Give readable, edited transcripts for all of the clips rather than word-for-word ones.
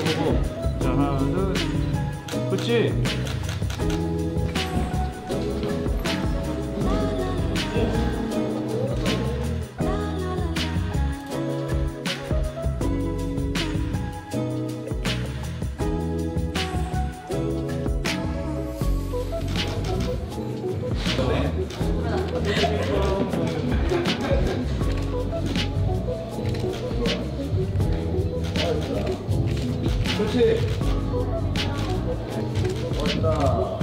보고. 자, 하나, 둘. 그렇지. 그렇지. 멋있다.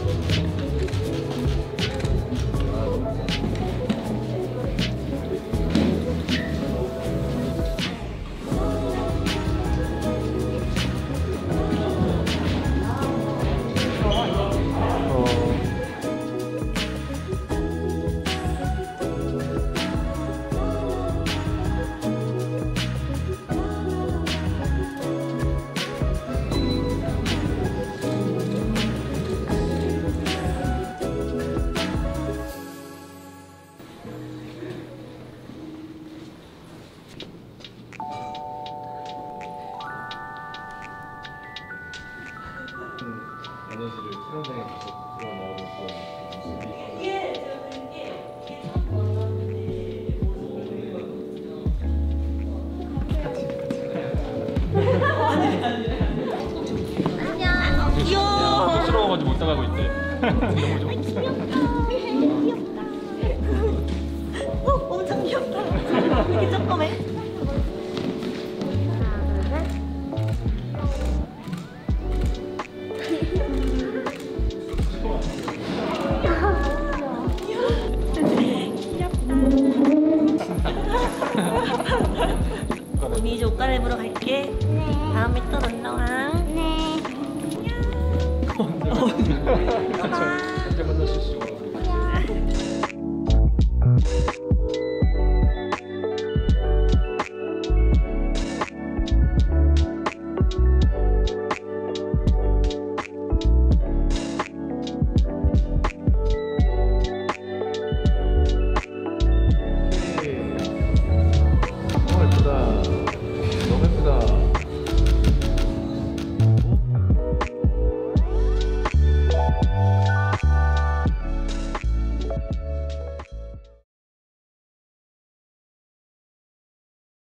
에너지를 수련장에 가서 들어 넣어놓고 모습이 안녕. 귀여워. 쑥스러워가지고 못 나가고 있대. 너무 좋아. 귀엽다. 엄청 귀엽다. 왜 이렇게 조그매? 언니 이제 옷 갈아입으러 갈게. 네. 다음에 또 놀러 와. 네. 안녕.